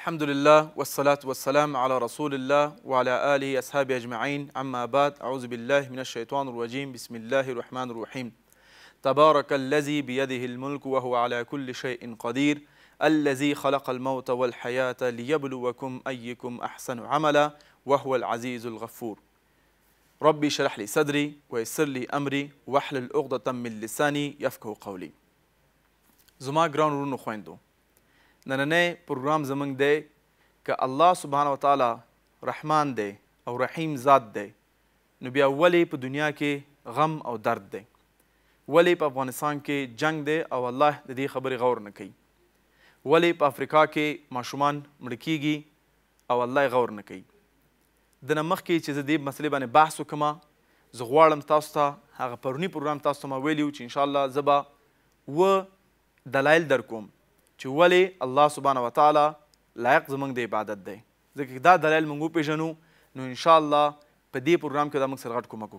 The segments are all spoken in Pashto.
الحمد لله والصلاة والسلام على رسول الله وعلى آله أصحابه أجمعين أما بعد أعوذ بالله من الشيطان الرجيم بسم الله الرحمن الرحيم تبارك الذي بيده الملك وهو على كل شيء قدير الذي خلق الموت والحياة ليبلوكم أيكم أحسن عملا وهو العزيز الغفور ربي اشرح لي صدري ويسر لي أمري واحلل عقدة من لساني يفقهوا قولي زما ګران ورونو خویندو نننی پروګرام زموږ دی که الله سبحانه وتعالی رحمان دی او رحیم ذات دی نو بیا ولې په دنیا کې غم او درد دی ولې په افغانستان کې جنگ دی او الله د دې خبرې غور نه کوي ولې په افریقا کې ماشومان مړه کیږي او الله یې غور نه کوي د نه مخکې چې زه دې مسلې باندې بحث وکړم زه غواړم تاسو ته هغه پرونی پروګرام تاسو ته ما ویلي و چې انشاءالله زه به دلایل در کوم چې ولې الله سبحانه وتعالی لایق زموږ د عبادت دی ځکه دا دلایل موږ وپېژنو نو انشاءالله په دې پروګرام کې دا موږ سره غټ کومک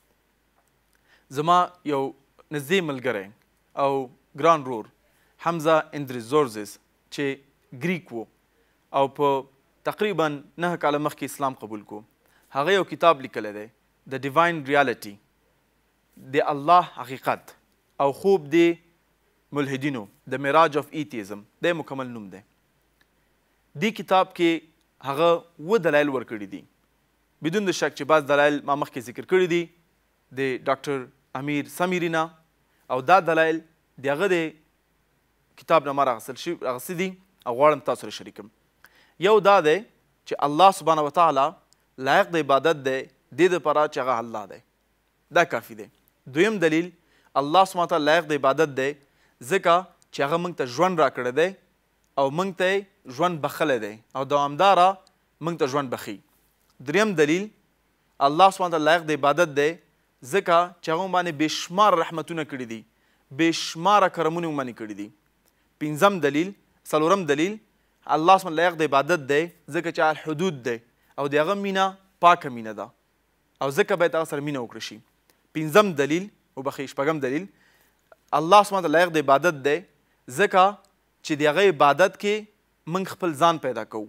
وکړي زما یو نږدې ملګری او ګران رور حمزه اندریس زورزز چې ګریک و او په تقریبا 9 کاله مخکې اسلام قبول کو هغه یو کتاب لیکلی دی د ډیواین ریالټي د الله حقیقت او خوب دی ملحدینو د معراج اف ایتیزم د مکمل نوم دی دی کتاب کې هغه و دلایل ورکړي دي بدون د شک چې بعض دلایل ما مخکې ذکر کړي دي د ډاکټر امیر سمیری نه او دا دلایل د هغه د کتاب نه ما راغستې دي او غواړم تاسو سره شریکم یو دا دی چې الله سبحانه وتعالی لایق د عبادت دی دې دپاره چې هغه الله دی دا کافي دی دویم دلیل الله سبحانه وتعالی لایق د عبادت دی ځکه چې هغه موږ ته ژوند راکړی دی او موږ ته ژوند بخلی دی او دوامداره موږ ته ژوند بخي دریم دلیل الله سبحانه وتعالی لایق د عبادت دی ځکه چې هغه باندې بېشماره رحمتونه کړي دي بېشماره کرمونه باندې کړي دي پنځم دلیل څلورم دلیل الله سبحانه لایق د عبادت دی ځکه چې هغه حدود دی او د هغه مینه پاکه مینه ده او ځکه باید هغه سره مینه وکړه شي پنځم دلیل وبخئ شپږم دلیل الله سبحانه لایق د عبادت دی ځکه چې د هغه عبادت کې موږ خپل ځان پیدا کوو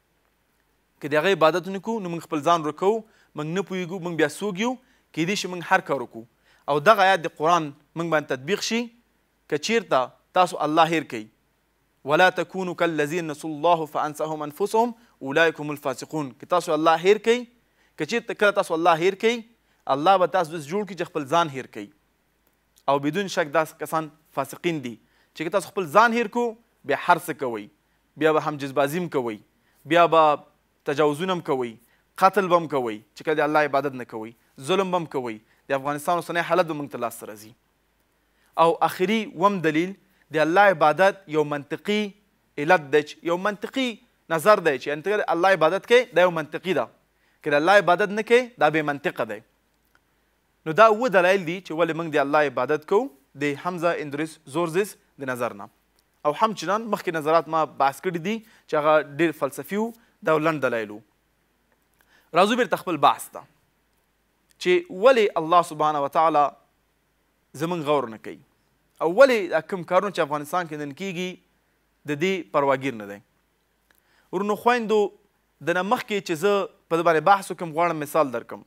که د هغه عبادت ونه کوو نو موږ خپل ځان ورکوو موږ نه پوهېږو موږ بیا څوک یو کیدای شي موږ هر کار وکړو او دغه آیات د قرآن موږ باندې تطبیق شي که چیرته تاسو الله هیر کوئ ولا تکونوا کالذین نسوا الله فانساهم انفسهم اولئک هم الفاسقون که تاسو الله هیر کوئ که چیرته کله تاسو الله هیر کوئ الله به تاسو داسې جوړ کړي چې خپل ځان هیر کوئ او بدون شک دا کسان فاسقین دي چې که تاسو خپل ځان هیر کو بیا هر څه کوئ بیا به هم جزبازي هم کوئ بیا به تجاوزونه هم کوئ قتل به هم کوئ چې کله د الله عبادت نه کوئ ظلم به هم کوئ د افغانستان اوسنی حالت به موږ ته لاسته راځي او آخري وم دلیل د الله عبادت یو منطقي علت دی یو منطقي نظر دی چې انته الله عبادت کوي دا یو منطقي ده که د الله عبادت نه کوي دا بې منطقه دی نو دا اووه دلایل دي چې ولې موږ د الله عبادت کوو د حمزه اندریس زورزز د نظر نه او همچنان مخکې نظرات ما بحث کړي دي چې هغه ډېر فلسفي وو دا لنډ دلایل وو راځو بیرته خپل بحث ته چې ولې الله سبحانه وتعالی زموږ غور نه کوي او ولې دا کوم کارونه چې افغانستان کې نن کیږي د دې پرواګیر نه دی ورونو خویندو د نه مخکې چې زه په دې باندې بحث وکړم غواړم مثال درکړم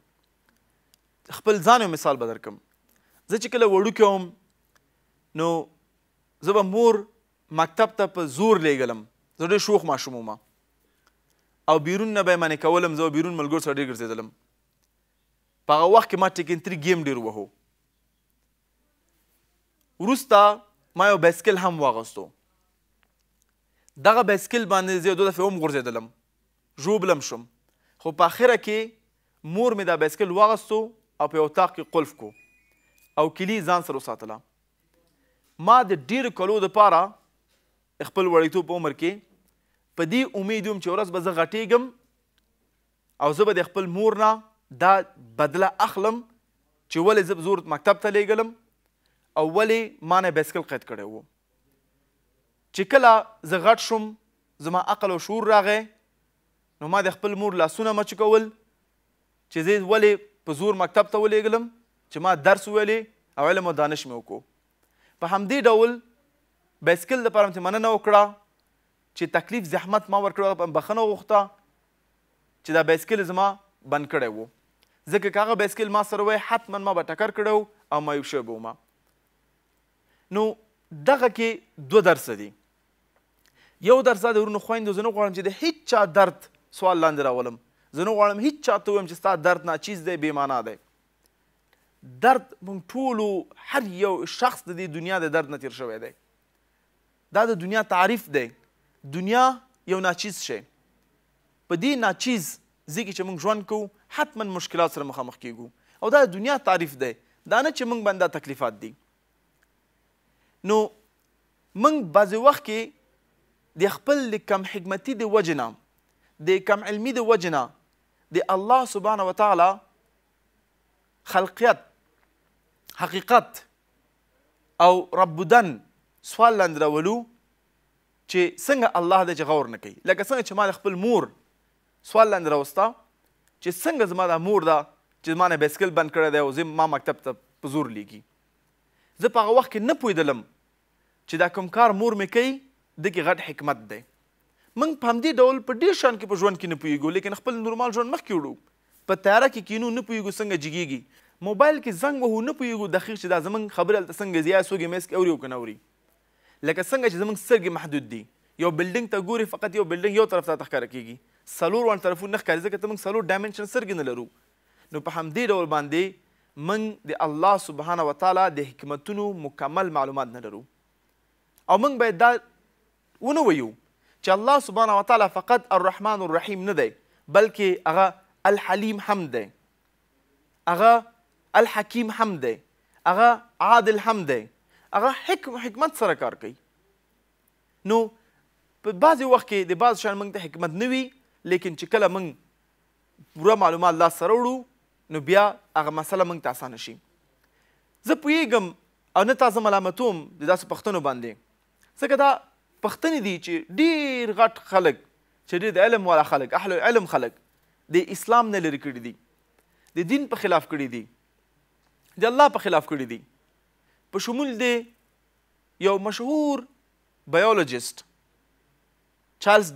خپل ځان یو مثال به درکړم زه چې کله وړوکی وم نو زه به مور مکتب ته په زور لیږلم زه ډېر شوخ ماشوم وم او بیرون نه به یې منې کولم زه به بیرون ملګرو سره ډېر ګرځېدلم په هغه وخت کې ما ټیکنتري گیم ډېر وهو وروسته ما یو بایسکل هم واغوستو دغه بایسکل باندې زه یو 2 دفعې هم غورځېدلم ژوبلم شم خو په اخره کې مور مې دا بایسکل واغوستو او په یو اطاق کې قلف کو او کلي ځان سره وساتله ما د ډېرو کلو دپاره خپل وړیتوب په عمر کې په دې امید وم چې ورځ به زه غټېږم او زه به د خپل مور نه دا بدله اخلم چې ولې زه زور مکتب ته لیږلم او ولې ما نه بایسکل قید کړی و چې کله زه غټ شوم زما عقل او شعور راغی نو ما د خپل مور لاسونه مچ کول چې زه ولې په زور مکتب ته ولیږلم چې ما درس ویلې او علم او دانش مې وکړو په همدې ډول بایسکل دپاره مې مننه وکړه چې تکلیف زحمت ما ورکړی هغه بخښنه وغوښته چې دا بایسکل زما بند کړی و ځکه که هغه بایسکل ما سره وی حتما ما به ټکر کړی او مایوب شوی به وم. نو دغه کې دوه درسه دي. یو درس دا د ورونو خویندو زه نه غواړم چې د هیڅ چا درد سوال لاندې راولم. زه نه غواړم هیڅ چا ته ووایم چې ستا درد ناچیز دی بې معنا دی. درد موږ ټولو هر یو شخص د دې دنیا د درد نه تیر شوی دی. دا د دنیا تعریف دی. دنیا یو ناچیز شی. په دې ناچیز ځای کې چې موږ ژوند کوو حتما مشکلات سره مخامخ کیږو او دا د دنیا تعریف دی. دا نه چې موږ باندې دا تکلیفات دي. نو موږ بعضې وخت کې د خپل د کم حکمتي د وجې نه د کم علمي د وجې نه د الله سبحانه وتعالی خلقیت حقیقت او ربودن سوال لاندې راولو چې څنګه الله دی چې غور نه کوي. لکه څنګه چې ما د خپل مور سوال لاندې راوسته چې څنګه زما دا مور ده چې زما نه بایسکل بند کړی دی او زه ما مکتب ته په زور لیږي. زه په هغه وخت کې نه پوهېدلم چې دا کوم کار مور مې کوي د کې غټ حکمت دی. موږ په همدې ډول په ډېر شیانو کې په ژوند کې نه پوهېږو لیکن خپل نورمال ژوند مخکې وړو. په تیاره کې کینو نه پوهېږو څنګه جګېږي. موبایل کې زنګ وهو نه پوهېږو دقیق چې دا زموږ خبرې هلته څنګه ځي یا څوک یې میس کې اوري او که نه اوري. لکه څنګه چې زموږ سترګې محدود دي. یو بلډینګ ته ګوري فقط یو بلډینګ یو طرف ته ښکاره کېږي. څلور وړاندې طرفونه نه ښکاري ځکه ته موږ څلور ډایمنشن سترګې نه لرو. نو په همدې ډول باندې موږ د الله سبحانه وتعالی د حکمتونو مکمل معلومات نه لرو. او موږ باید دا ونه ویو چې الله سبحانه وتعالی فقط الرحمن الرحیم نه دی بلکې هغه الحلیم هم دی، هغه الحکیم هم دی، هغه عادل هم دی، هغه حکمت سره کار کوي. نو په بعضې وخت کې د بعضو شیانو موږ ته حکمت نه وي لیکن چې کله موږ پوره معلومات لاس سره وړو نو بیا هغه مسله موږ ته اسانه شي. زه پوهېږم او نه تاسو ملامتوم د داسې پښتنو باندې ځکه دا پښتنې دي چې ډېر غټ خلک چې ډېر د علم والا خلک اهل علم خلک د اسلام نه لرې کړي دي، د دین په خلاف کړي دي، د الله په خلاف کړي دي. په شمول د یو مشهور بایولوجیسټ چارلز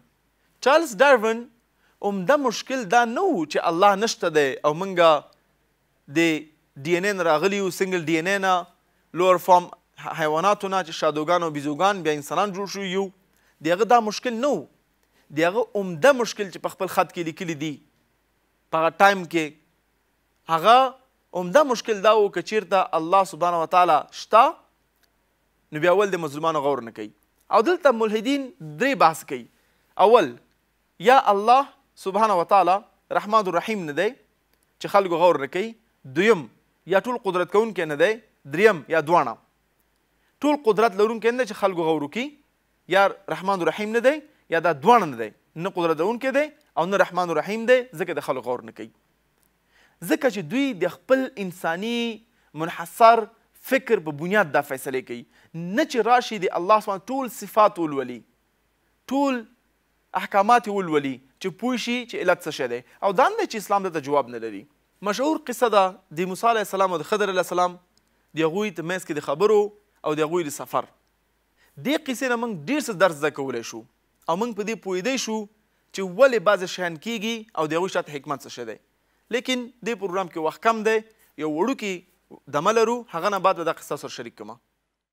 ډاروین عمده مشکل دا نه و چې الله نشته دی او موږ د ډي ان اے نه راغلي یو سنګل ډي ان اے نه لوور فارم حیواناتو نه چې شادوګان او بیزوګان بیا انسانان جوړ شوي یو. د هغه دا مشکل نه و. د هغه عمده مشکل چې په خپل خط کې لیکلي دي په هغه ټایم کې هغه عمده مشکل دا و که چیرته الله سبحانه وتعالی شته نو بیا اول د مظلومانو غور نه کوي. او دلته ملحدین درې بحث کوي. اول یا الله سبحانه وتعالی رحمان الرحیم نه دی چې خلکو غور نه کوي. دویم یا ټول قدرت کوونکی نه دی. دریم یا دواړه ټول قدرت لرونکی نه دی چې خلکو غور وکړي، یا رحمان الرحیم نه دی یا دا دواړه نه دی، نه قدرت لرونکی دی او نه رحمان الرحیم دی ځکه د خلکو غور نه کوي. ځکه چې دوی د خپل انساني منحصر فکر په بنیاد دا فیصلې کوي، نه چې راشي د الله سبحانه ټول صفات ولولي، ټول احکامات ولولي چې پوه شي چې علت څه شی دی. او دا نه چې اسلام دته جواب نه لري. مشهور قصه ده د موسی علیه السلام او د خضر علیه السلام د هغوی په منځ کې د خبرو او د هغوی د سفر. دې قصې نه موږ ډېر څه درس زده کولی شو او موږ په دې پوهېدی شو چې ولې بعضې شیان کېږي او د هغوی شاته حکمت څه شی دی. لیکن دې پروګرام کې وخت کم دی، یو وړوکې دمه لرو، هغه نه بعد به دا قصه سره شریک کړم.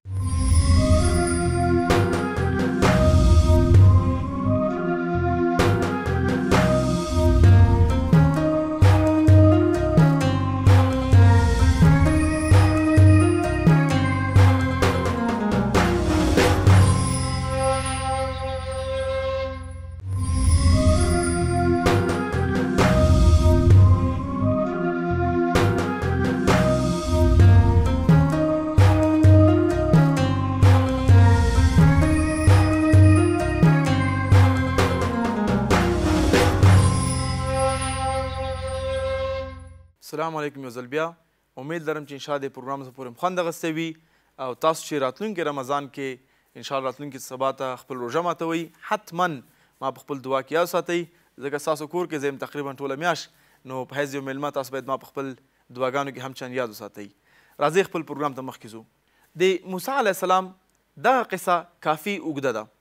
السلام علیکم یو ځل بیا. امید لرم چې انشاءالله د پروګرام څخه پورې خوند اخیستی وي او تاسو چې راتلونکي رمضان کې انشاءالله راتلونکي سبا ته خپل روژه ماتوئ، حتما ما په خپل دعا کې یاد ساتئ ځکه ستاسو کور کې زه یم تقریبا ټوله میاشت، نو په حیث یو میلمه تاسو باید ما په خپل دعاګانو کې هم چند یاد وساتئ. راځئ خپل پروګرام ته مخکې ځو. د موسی علیه السلام دغه قصه کافي اوږده ده.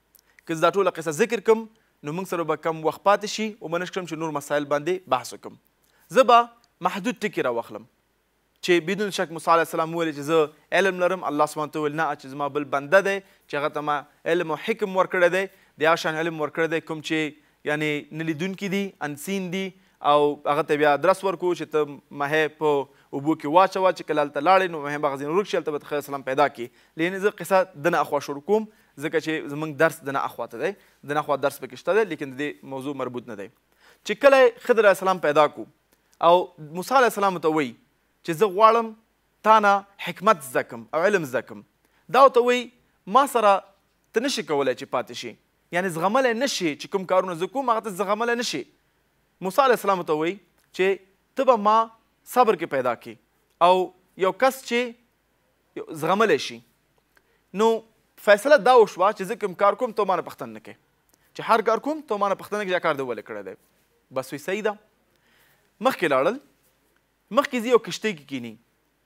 که زه دا ټوله قصه ذکر کړم نو موږ سره به کم وخت پاتې شي او به نشي کړم چې نور مسایل باندې بحث وکړم. زه به محدود ټکي راواخلم چې بدون شک موسی علیه السلام وویل چې زه علم لرم. الله سبحانه وتعالی ویل نه چې زما بل بنده دی چې هغه ته ما علم او حکم ورکړی دی، د هغه شان علم ورکړی دی کوم چې یعنې نه لیدونکي دي، انسین دي، او هغه ته بیا ادرس ورکړو چې ته مهی په اوبو کې واچوه چې کله هلته لاړې نو مهی به هغه ځای ورک شي، هلته به د خیر سلام پیدا کړي. یعنې زه قصه دنه اخوا شروع کوم ځکه چې زموږ درس دنه اخوا ته دی، دنه اخوا درس پکې شته دی لیکن د دې موضوع مربوط نه دی. چې کله یې خضر علیه السلام پیدا کړو او موسی علیه السلام ته وایي چې زه غواړم تا نه حکمت زده کړم او علم زده کړم، دا ورته وایي ما سره ته نشي کولی چې پاتې شي، یعنې زغملی نشي چې کوم کارونه زه کوم هغه ته زغملی نشي. موسی علیه السلام ته وایي چې ته به ما صبر کې پیدا کړي او یو کس چې زغملی شي. نو فیصله دا وشوه چې زه کوم کار کوم ته ما نه پوښتنه نه کوې، چې هر کار کوم ته ما نه پوښتنه کوې چې دا کار دې ولې کړی دی. بس وایي صحیح ده. مخکې لاړل، مخکې ځي یو کښتۍ کې کیني،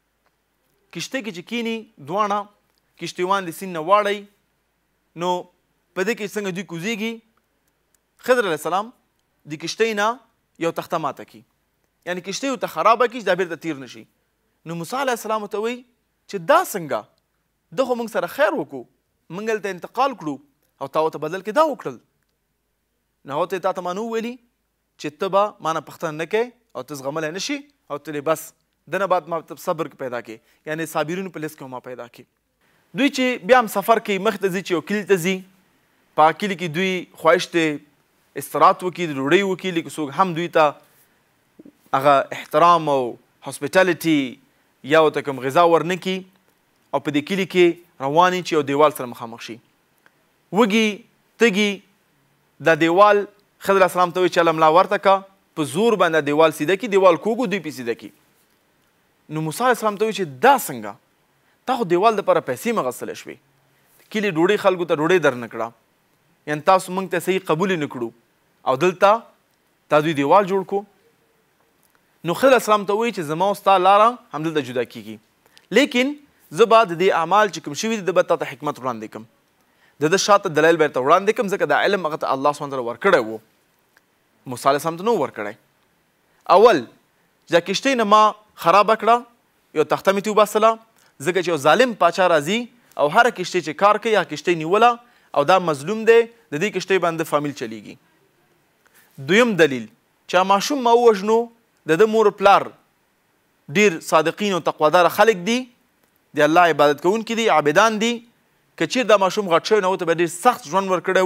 کښتۍ کې چې کیني دواړه کښتیوان د سیند نه واړئ نو په دې کې څنګه دوی کوزیږي، خضر علیه السلام د کښتۍ نه یو تخته ماته کړي، یعنې کښتۍ ورته خرابه کړي چې دا بیرته تیر نه شي. نو موسی علیه السلام ورته وایي چې دا څنګه، ده خو موږ سره خیر وکړو، موږ هلته انتقال کړو او تا ورته بدل کې دا وکړل. نو هغه ته تا ته ما نه وویلي چې ته به ما نه پوښتنه نه کوې او ته زغملی نه شي او ته بس دنه بعد ما صبر پیدا کړي، یعنې صابرینو په لیست کې ما پیدا کړي. دوی چې بیا هم سفر کوي مخې ته ځي چې یو کلي ته ځي، په هغه کلي کې دوی خواهش دی استراحت وکړي، د ډوډۍ وکړي، لیکن څوک هم دوی ته هغه احترام او هاسپیټالیټي یا ورته کوم غذا ورنه کړي او په دې کلي کې روان چې یو دیوال سره مخامخ شي. وږي تږي دا دیوال خضر علیه السلام ته وایي چې هله ملا ورته که، په زور باندې دیوال سیده کړي، دیوال کوږ دوی پې سیده کړي. نو موسی علیه السلام ته وایي چې دا څنګه، تا خو دیوال دپاره پیسې مغستلی شوې، کلي ډوډۍ خلکو ته ډوډۍ در نه کړه، یعنې تاسو موږ ته صحیح قبول یې نه کړو او دلته تا دوی دیوال جوړ کړو. نو خضر علیه السلام ته وایي چې زما او ستا لاره همدلته جدا کېږي، لیکن زه به د دې اعمال چې کوم شوي دي د به تا ته حکمت وړاندې کړم، د ده شاته دلایل به درته وړاندې کړم ځکه دا علم هغه ته الله سبحانه تعالی ورکړی و، موسی علیه السلام ته نه و ورکړی. اول چې دا کښتۍ نه ما خرابه کړه، یو تخته مې ترې وباسله ځکه چې یو ظالم پاچا راځي او هره کښتۍ چې کار کوي هغه کښتۍ نیوله او دا مظلوم دی، د دې کښتۍ باندې فامیل چلیږي. دویم دلیل چې ماشوم ما ووژنو، د ده مور پلار ډېر صادقین او تقواداره خلک دي، د الله عبادت کوونکي دي، عابدان دي، که چېرې دا ماشوم غټ شوی نو ورته به ډېر سخت ژوند ورکړی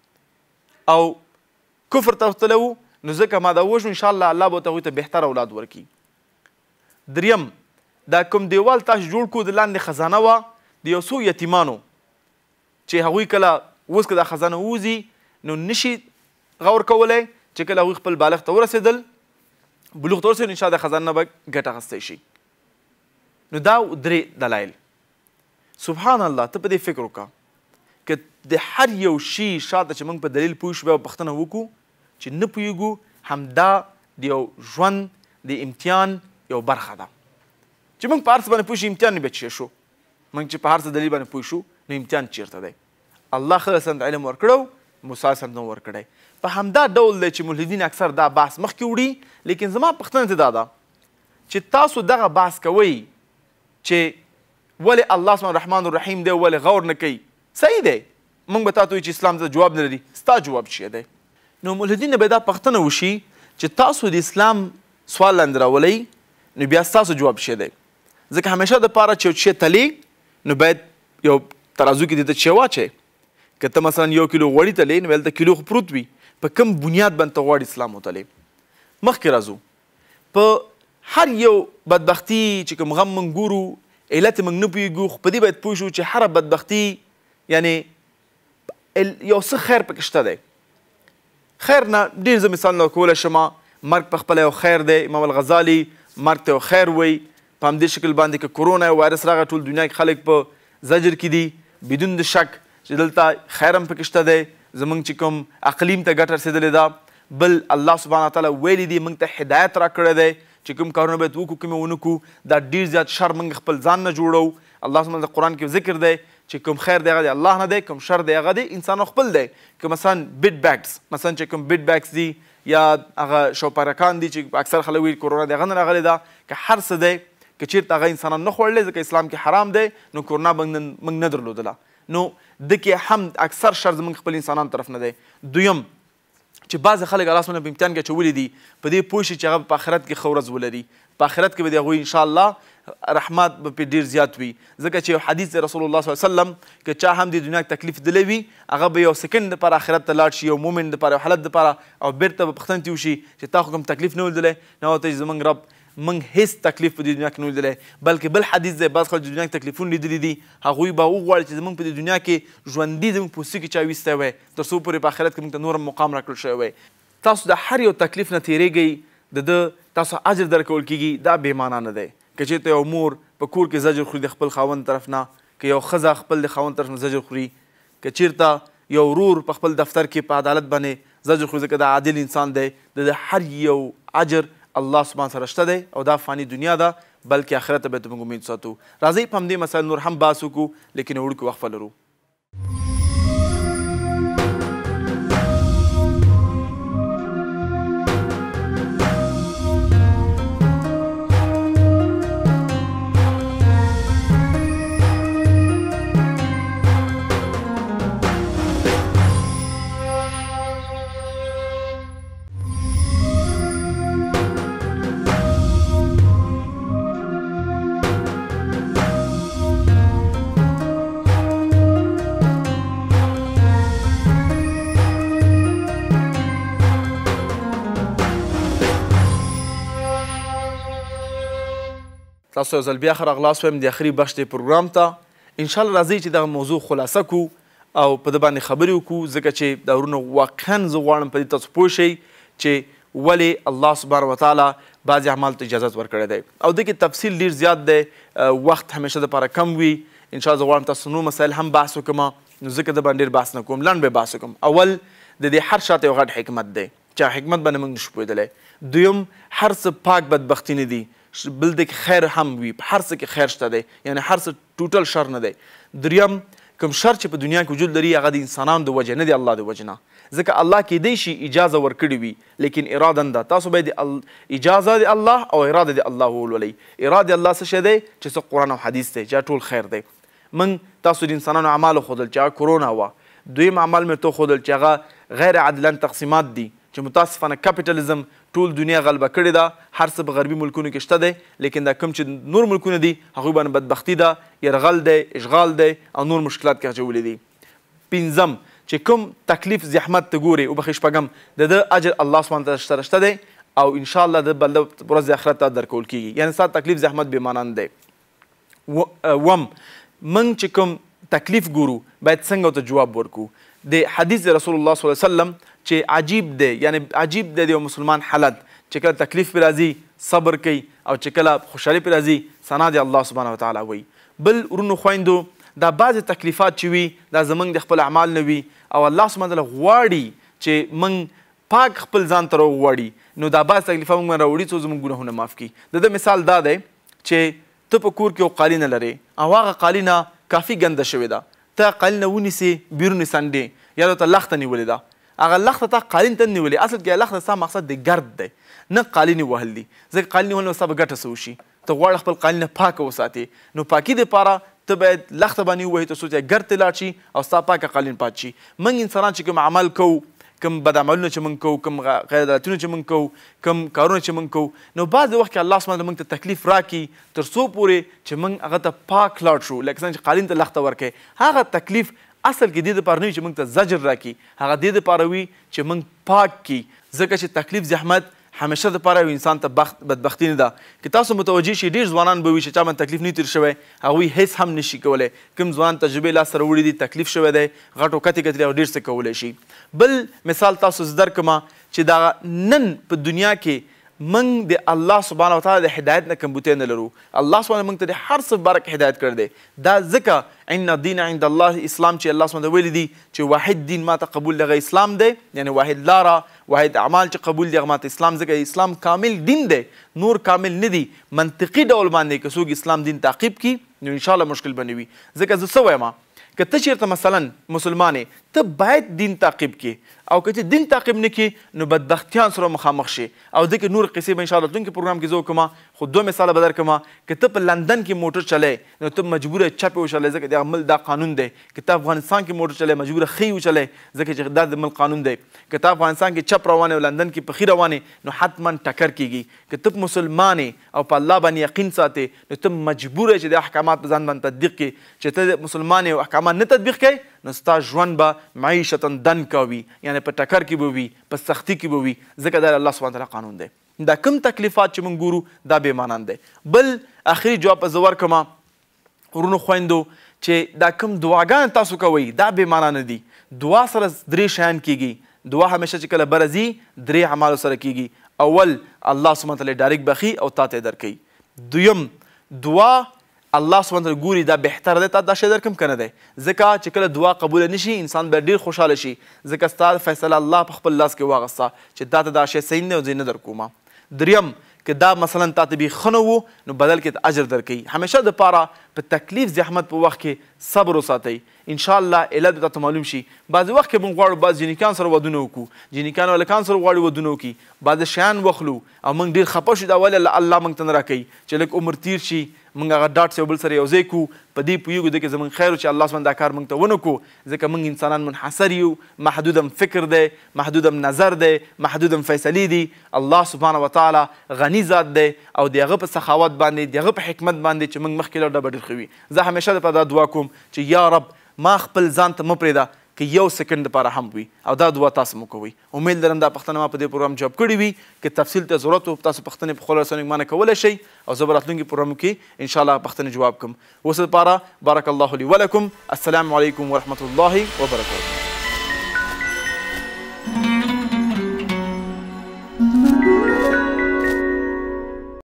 و او کفر ته وتلی و، نو ځکه ما دا ووژنو انشاءالله الله به ورته هغوی ته بهتر اولاد ورکړي. دریم دا کوم دیوال تاسو جوړ کړو د لاندې خزانه وه د یو څو یتیمانو چې هغوی کله اوس که دا خزانه ووځي نو نشي غور کولی، چې کله هغوی خپل بالغ ته ورسېدل، بلوغ ته ورسېدل انشاءالله د خزانه نه به ګټه اخیستی شي. نو دا درې دلایل. سبحان الله، ته په دې فکر وکړه که د هر یو شي شاته چې موږ په دلیل پوه شو بیا پوښتنه وکړو چې نه پوهېږو، همدا د یو ژوند د امتحان یو برخه ده چې موږ په هر څه باندې پوه شو امتحان نه بیا څه شو، موږ چې په هر څه دلیل باندې پوه شو نو امتحان چېرته دی. الله خضر علیه السلام ته علم ورکړی، موسی علیه السلام ته ورکړی. په همدا ډول دی چې ملحدین اکثر دا بحث مخکې وړي، لیکن زما پوښتنه ته دا ده چې تاسو دغه بحث کوئ چې ولې الله سبحانه رحمان الرحیم دی، ولې غور نه کوي، صحیح دی، موږ به تا ته وایو چې اسلام ته جواب نه لري، ستا جواب څه دی؟ نو ملحدین به دا پوښتنه وشي چې تاسو د اسلام سوال لاندې راولئ نو بیا ستاسو جواب څه دی؟ ځکه همیشه دپاره چې یو شی تلی نو باید یو ترازو کې دې ته چې واچوې. که ته مثلا 1 کیلو غوړي تلی نو هلته کیلو خو پروت وي، په کوم بنیاد باندې ته غواړې اسلام وتلی؟ مخکې راځو، په هر یو بدبختي چې کوم غم موږ ګورو علت موږ نه پوهېږو، خو په دې باید پوه شو چې هره بدبختي یعنې یو څه خیر پکې شته دی. خیر نه ډېر زه مثالونه کولی شم، مرګ په خپله یو خیر دی، امام الغزالي مرګ ته یو خیر وایي. په همدې شکل باندې که کرونا وایرس راغی ټول دنیا کې خلک په زجر کې دي بدون د شک چې دلته خیر هم پکې شته دی، زموږ چې کوم اقلیم ته ګټه رسېدلې ده. بل الله سبحانه تعالی ویلی دی موږ ته هدایت راکړی دی چې کوم کارونه باید وکړو کوم یې ونه کړو، دا ډېر زیات شر موږ خپل ځان نه جوړو الله سبحانه د قرآن کې ذکر دی چې کوم خیر دی هغه د الله نه دی، کوم شر دی هغه د انسانو خپل دی. که مثلا بیډ بیګز مثلا چې کوم بیډ بیګز دي یا هغه شوپرکان دي چې اکثر خلک وایي کرونا د هغه نه راغلی ده، که هر څه دی که چېرته هغه انسانان نه خوړلی ځکه اسلام کې حرام دی نو کرونا موږ نه درلودله، نو د کې هم اکثر شر زموږ خپل انسانانو طرف نه دی. دویم چې بعضې خلک الله سبحانه په امتحان کې اچولي دي په دې پوه شي چې هغه په آخرت کې ښه ورځ ولري، په آخرت کې به د هغوی انشاءالله رحمت به پرې ډېر زیات وي. ځکه چې یو حدیث دی رسول الله صلی الله علیه وسلم که چا هم د دنیا تکلیف دلی وي هغه به یو سکند دپاره آخرت ته لاړ شي، یو مومن دپاره یو حالت دپاره، او بیرته به پوښتنې ترې وشي چې تا خو کوم تکلیف نه ولیدلی؟ نه ورته چې زموږ رب موږ هیڅ تکلیف په دې دنیا کې نه لیدلی، بلکې بل حدیث دی بعض خلک د دنیا کې تکلیفونه لیدلي دي هغوی به وغواړي چې زموږ په دې دنیا کې ژوندي زموږ پوستکي چا ویستی وی تر څو پورې په آخرت کې موږ ته نور هم مقام راکړل شوی وی. تاسو د هر یو تکلیف نه تېرېږئ، د تاسو اجر درکول کېږي، دا بې معنا نه دی. که چېرته یو مور په کور کې زجر خوري د خپل خاوند طرف نه، که یو ښځه خپل د خاوند طرف نه زجر خوري، که چېرته یو ورور په خپل دفتر کې په عدالت باندې زجر خوري ځکه دا عادل انسان دی، د هر یو اجر الله سبحانه سره شته دی او دا فانی دنیا ده، بلکې آخرت ته باید موږ امید ساتو. راځئ په همدې مسایل نور هم بحث وکړو، لیکن وړوکې وقفه لرو. تاسو یو ځل بیا ښه راغلاست وایم د اخري بخش د پروګرام ته. انشاءالله راځئ چې دغه موضوع خلاصه کړو او په ده باندې خبرې وکړو، ځکه چې دا ورونه واقعا زه غواړم په دې تاسو پوه شئ چې ولې الله سبحانه وتعالی بعضې اعمالو ته اجازت ورکړی دی، او دې کې تفصیل ډېر زیات دی، وخت همیشه دپاره کم وي. انشاءالله زه غواړم تاسو نور مسایل هم بحث وکړم، نو ځکه د باندې ډېر بحث نه کوم، لنډ به بحث وکړم. اول د دې هر شاته یو غټ حکمت دی چې حکمت باندې موږ نشو پوهېدلی. دویم هر څه پاک بدبختي نه دي، بل د خیر هم وي، په هر څه کې خیر شته دی، یعنی هر څه ټوټل شر نه دی. دریم کوم شر چې په دنیا کې وجود لري هغه د انسانانو د وجې نه دی، الله د وجې نه، ځکه الله کیدی شي اجازه ورکړې وي لیکن اراده نه ده. تاسو باید اجازه د الله او اراده د الله وولئ. اراده الله څه شی دی چې څه قرآن او حدیث دی چې ټول خیر دی. موږ تاسو د انسانانو اعمال وښودل چې هغه کرونا وه. دویم عمل مې ته وښودل چې هغه غیر عادلانه تقسیمات دي چې متاسفانه کپیټالیزم ټول دنیا غلبه کړې ده، هر څه په غربي ملکونو کې شته دی، لیکن دا کوم چې نور ملکونه دي هغوی باندې بدبختي ده، یرغل دی، اشغال دی او نور مشکلات کې اچولي دي. پنځم چې کوم تکلیف زحمت ته ګوري وبخښئ شپږم د ده اجر الله سبحانه تعالی سره شته دی او انشاءالله د بنده ورځ د آخرت ته درکول کېږي، یعنې ستا تکلیف زحمت بې معنا نه دی. اووم موږ چې کوم تکلیف ګورو باید څنګه ورته جواب ورکړو. د حدیث رسول الله صلی الله علیه وسلم چې عجیب دی، یعنی عجیب دی د یو مسلمان حالت چې کله تکلیف پرې راځي صبر کوي او چې کله خوشحالي پرې راځي ثنا د الله سبحانه وتعالی وایي. بل ورونو خویندو دا بعضې تکلیفات چې وي دا زموږ د خپل اعمال نه وي او الله سبحانه وتعالی غواړي چې موږ پاک خپل ځان ته راوغواړي، نو دا بعض تکلیفات موږ راوړي څو زموږ ګناهونه معاف کړي. د ده مثال دا دی چې ته په کور کې یو قالینه لرې او هغه قالینه کافي ګنده شوې ده، ته قالینه ونیسې بیرون سنډې یا ورته لخته نیولې ده، هغه لخته تا قالین ته نیولې، اصل کې لخته ستا مقصد د ګرد دی نه قالینې وهل دي، ځکه قالینې وهل نو ستا به ګټه څه وشي، ته غواړې خپل قالینه پاکه وساتې، نو پاکي دپاره ته باید لخته باندې ووهې تر څو چې ګرد ته لاړ شي او ستا پاکه قالین پات شي. موږ انسانان چې کوم عمل کوو، کوم بد عملونه چې موږ کوو، کوم غیر عدالتونه چې موږ کوو، کوم کارونه چې موږ کوو، نو بعضې وخت کې الله سبحانه موږ ته تکلیف راکړي تر څو پورې چې موږ هغه ته پاک لاړ شو، لکه څنګه چې قالین ته لخته ورکوي. هغه تکلیف اصل کې دې دپاره نه وي چې موږ ته زجر راکړي، هغه دې دپاره وي چې موږ پاک کړي، ځکه چې تکلیف زحمت همیشه دپاره یو انسان ته بدبختي نه ده. که تاسو متوجه شئ ډېر ځوانان به وي چې چا باندې تکلیف نه تېر شوی، هغوی هیڅ هم نشي کولی. کوم ځوان تجربې لاسته راوړي دي، تکلیف شوی دی، غټو کتې کتلي او ډېر څه کولی شي. بل مثال تاسو زه درکړم چې دا نن په دنیا کې موږ د الله سبحانه وتعالی د هدایت نه کمبوتی نه لرو. الله سبحانه موږ ته د هر څه باره کې هدایت کړی دی. دا ځکه ان الدین عند الله اسلام چې الله سبحانه ویلي دي چې واحد دین ماته قبول دی هغه اسلام دی، یعنی واحد لاره واحد اعمال چې قبول دي هغه ماته اسلام، ځکه اسلام کامل دین دی، نور کامل نه دي. منطقي ډول باندې که څوک اسلام دین تعقیب کړي نو انشاءالله مشکل به نه وي. ځکه زه څه وایم که ته چېرته مثلا مسلمان یې ته باید دین تعقیب کړې او که چې دین تعقیب نه کړې نو بدبختیان سره مخامخ شي او دغې نور قصې به انشاءالله راتلونکي پروګرام کې زه وکړم خو 2 مثاله به درکړم که ته په لندن کې موټر چلی نو ته مجبوره چپې وچلې ځکه د ملک دا قانون دی. که ته افغانستان کې موټر چلی مجبوره ښې وچلې ځکه چې دا د ملک قانون دی. که ته افغانستان کې چپ روانې او لندن کې په ښي روانې نو حتما ټکر کېږي. که ته مسلمان او په الله باندې یقین ساتې نو ته مجبوره چې د احکامات په ځان باندې تطبیق کړې. چې ته مسلمان او احکامات نه تطبیق کوي نو ستا ژوند به معیشتا دنکه وي یعنې په ټکر کې به وي په سختي کې به وي ځکه دا الله سبحانه تعالی قانون دی. دا کم تکلیفات چې موږ ګورو دا بې مانند دی. بل آخري جواب به زه ورکړم ورونو خویندو چې دا کم دعاګانې تاسو کوئ دا بې معنا نه دي. دعا سره 3 شیان کیږي. دعا همیشه چې کله بره ځي 3 اعمالو سره کیږي. اول الله سبحانه تعالی ډایرکټ بخي او تا ته درکوي. دویم دعا الله سبحانه تعالی ګوري دا بهتر دی تا دا شی درکم که نه دی ځکه چې کله دعا قبوله نشي انسان به ډېر خوشحاله شي ځکه ستا فیصله الله په خپل لاس کې واغسته چې تا ته دا شی صحیح نه دی او زه یې نه درکوم. دریم که دا مثلا تا ته بې ښه نه وو نو بدل کې ته اجر درکوي. همیشه دپاره په تکلیف زحمت په وخت کې صبر وساتئ. انشاءالله علت به تاته معلوم شي. بعضې وخت کې موږ غواړو بعض جینیکان سره ودونه وکړو جینیکان او هلکان سره غواړي ودونه وکړي بعضې شیان وخلو او موږ ډېر خفه شو دا ولې الله موږ ته نه راکوي چې لږ عمر تیر شي موږ هغه ډاټ سره بل سره یو ځای کړو په دې پوهېږو دې کې زموږ خیر چې الله سبحانه دا کار موږ ته ونه کړو ځکه موږ انسانان منحصر یو محدودم فکر دی محدودم نظر دی محدودم فیصلې دي. الله سبحانه وتعالی غني ذات دی او د هغه په سخاوت باندې د هغه په حکمت باندې چې موږ مخکې لاړ دا به ډېر ښه وي. زه همیشه دپاره دا دعا کوم چې یا رب ما خپل ځان ته مه پرېږده که 1 سکنډ دپاره هم وي او دا دعا تاسو مو کوئ. امید لرم دا پوښتنه ما په دې پروګرام جواب کړې وي. که تفصیل ته ضرورت و تاسو پوښتنې په خپلو رسنیو ما نه کولی شئ او زه به راتلونکي پروګرامو کې انشاءالله پوښتنې جواب کړم. اوس دپاره بارک الله لي ولکم. السلام علیکم ورحمة الله وبرکاته.